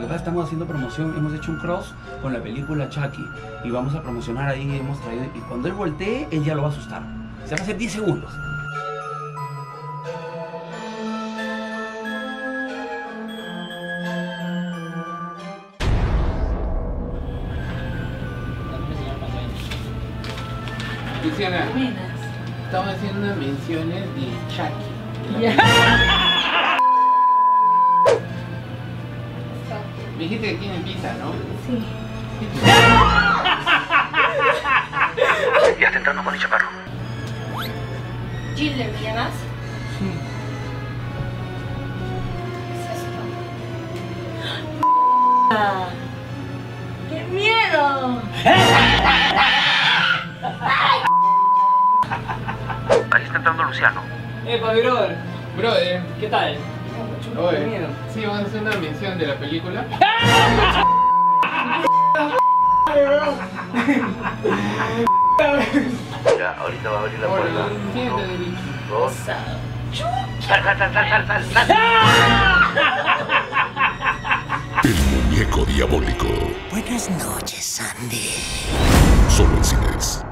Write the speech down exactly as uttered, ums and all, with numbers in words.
que pasa es que estamos haciendo promoción, hemos hecho un cross con la película Chucky y vamos a promocionar ahí, hemos traído, y cuando él voltee, él ya lo va a asustar. Se va a hacer diez segundos. Luciana, estamos haciendo menciones de Chucky. Ya. Me dijiste que tiene pizza, ¿no? Sí. Ya está entrando con el chaparro. Gilder, ¿me llamas? Sí. ¿Qué es esto? Ah, ¡qué miedo! Ahí está entrando Luciano. Epa, brother, Brother, ¿qué tal? oye, miedo. sí, vamos a hacer una mención de la película. Ya, ahorita va a abrir la Ahora, puerta. siéntate, Derich. Dos. Sal, sal, sal, sal, sal, sal. El muñeco diabólico. Buenas noches, Sandy. Solo en cines.